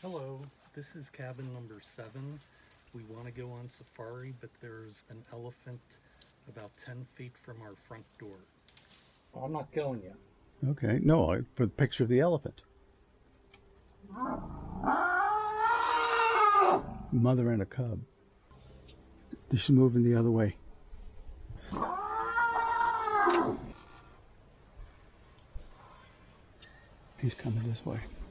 Hello, this is cabin number 7. We want to go on safari, but there's an elephant about 10 feet from our front door. I'm not going yet. Okay, no, for the picture of the elephant. Mother and a cub. She's moving the other way. He's coming this way.